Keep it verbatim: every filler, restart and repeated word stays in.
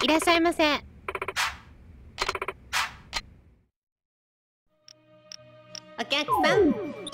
いらっしゃいませ。お客さん、